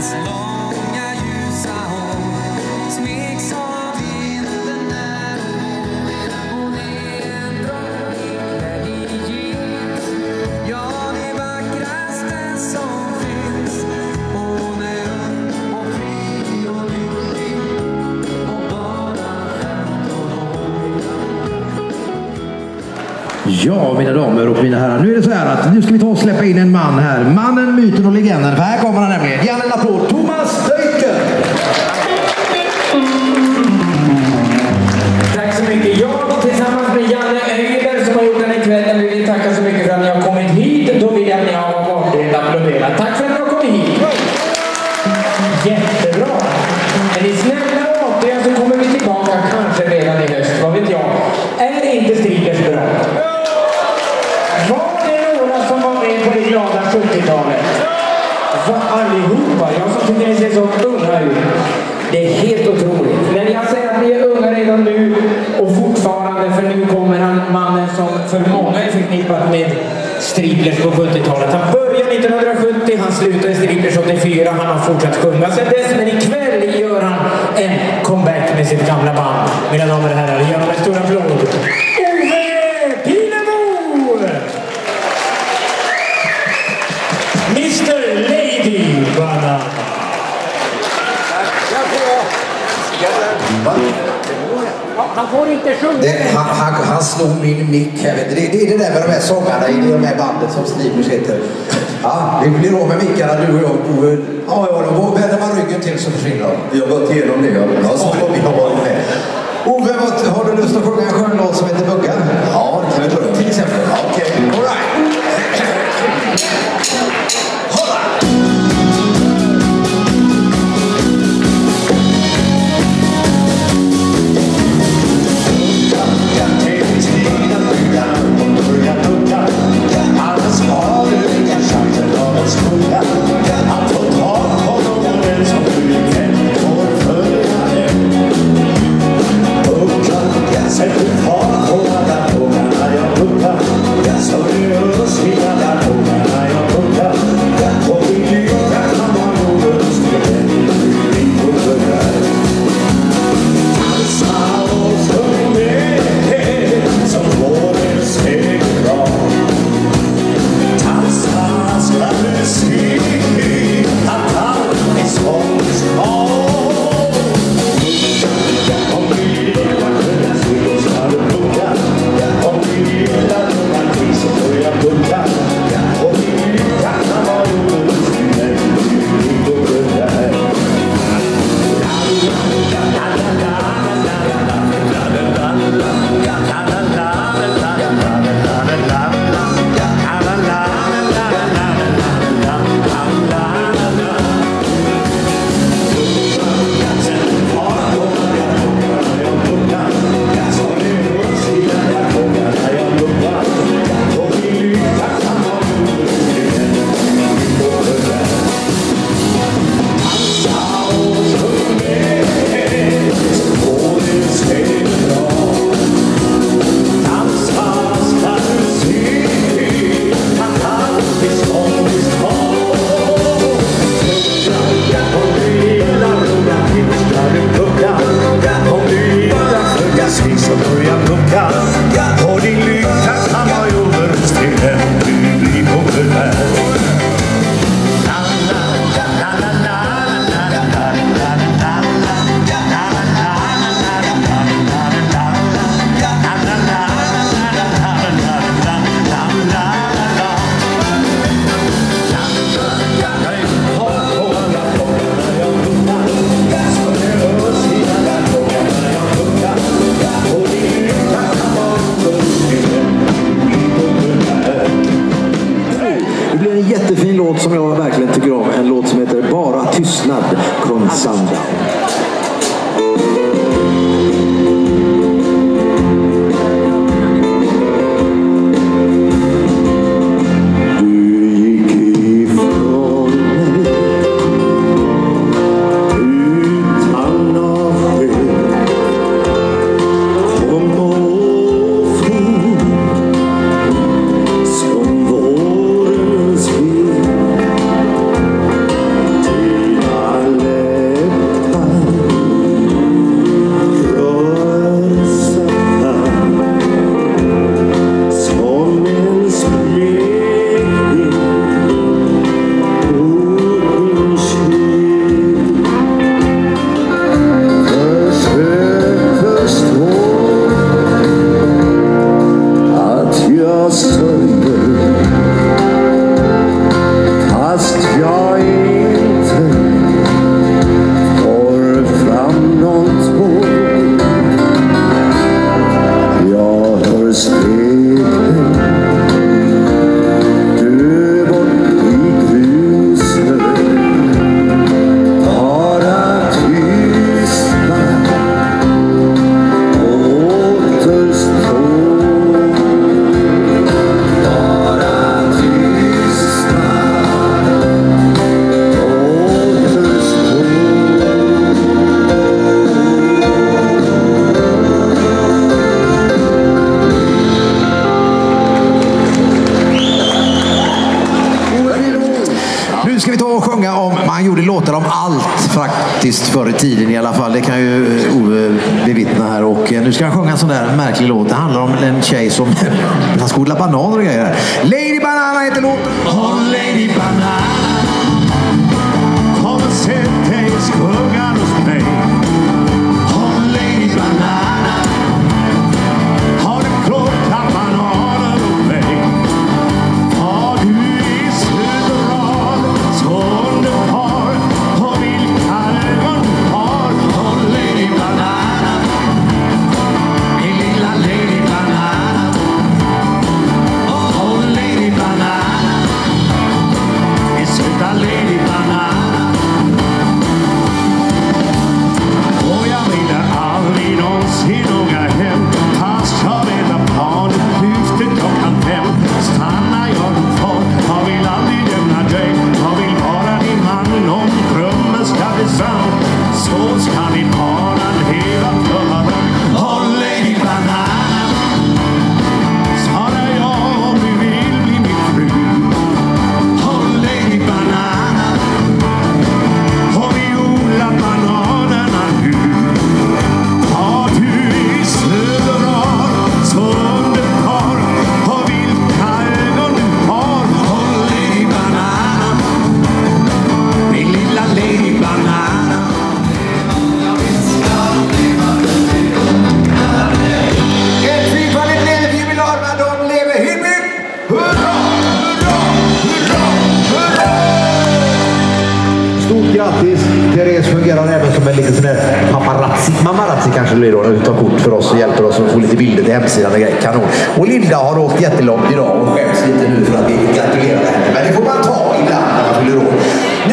Ja, mina damer och mina herrar. Nu är det så här att nu ska vi ta och släppa in en man här. Mannen, myten och legenden. För här kommer han nämligen. Gärna en applåd. Thomas Döjken! Tack så mycket. Jag tillsammans med Janne Öiler som har gjort den här kvällen vill tacka så mycket för att ni har kommit hit. Då vill jag att ni har varit applådera. Tack för att ni har kommit hit. Jättebra. Är ni snälla och artiga så kommer vi tillbaka kanske redan i höst. Vad vet jag? Är inte Striplers bra? Var det några som var med på det glada 70-talet? Allihopa. Jag som tycker ni ser så unga ut. Det är helt otroligt. Men jag säger att ni är unga redan nu och fortfarande, för nu kommer han, mannen som för många är förknippat med Striplers på 70-talet. Han började 1970, han slutade Striplers 84, han har fortsatt sjunga sedan dess, men ikväll gör han en comeback med sitt gamla band. Mina damer och herrar, gör en stor applåd. Ove Pinemo! Mr. Lady Banana. Han får inte sjunga. Han slog min mick. Det är det där med de här sångarna i de här bandet som Striplers heter. Ja, vi blir av med mickarna, du och jag. Då vänder man ryggen till så försvinner de. Vi har gått igenom det. Ja, så vi har varit med. Ove, har du lust att sjunga en skön låt som heter Bugga? Ja, det kan vi börja. Till exempel. Okej, all right. Hålla! Som jag verkligen tycker om, en låt som heter Bara tystnad från Sundown. Tina att sjunga om, man gjorde låtar om allt faktiskt förr i tiden i alla fall. Det kan ju Ove bevittna här. Och nu ska han sjunga en sån där märklig låt. Det handlar om en tjej som han ska odla bananer och grejer. Lady Banana heter låten. Oh Lady Banana, kom och sätt dig i skuggan hos mig. Oh Lady Banana, har du plockat bananer hos mig? Har du i söderrad så underbar, och vilka ögon du har? Oh Lady Banana, min lilla Lady Banana. Oh Lady Banana, min söta Lady Banana. Och jag ville aldrig någonsin åka hem, fast jag väntar planet lyfter klockan 5. Stannar jag då kvar, jag vill aldrig lämna dig. Jag vill vara din man om drömmen ska bli sann. Så ska vi para leva för varann. Oh Lady Banana, svarar jag om du vill bli min fru. Oh Lady Banana, och vi odlar bananerna nu. Har du i söderrad så underbar, och vilka ögon du har? Oh Lady Banana, min lilla Lady Banana. Ett fyrfaldigt lever vi vill ha, men de lever hipp hipp. Hurra, hurra, hurra, hurra! Stort grattis! Therese fungerar även som en liten sån där paparazzi kanske det blir då, när du tar kort för oss och hjälper oss att få lite bilder till hemsidan och grejer. Kanon. Och Linda har åkt jättelångt idag och skäms lite nu för att vi gratulerar henne. Men det får man ta ibland när man fyller år.